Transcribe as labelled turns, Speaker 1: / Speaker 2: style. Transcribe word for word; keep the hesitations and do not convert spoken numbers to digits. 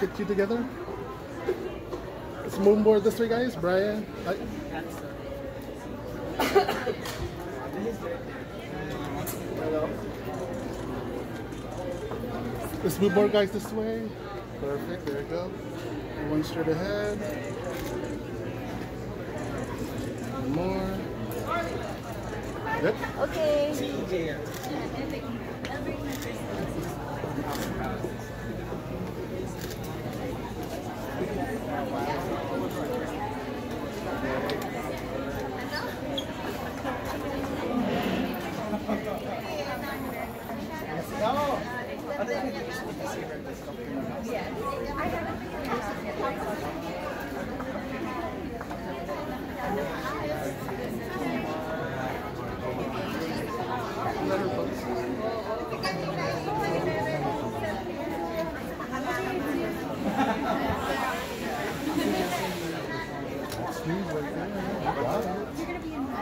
Speaker 1: get you together. Let's move more this way, guys. Brian. I, Let's move more guys this way. Perfect, there you go. One straight ahead. One more. Yep.
Speaker 2: Okay.
Speaker 1: You're gonna be in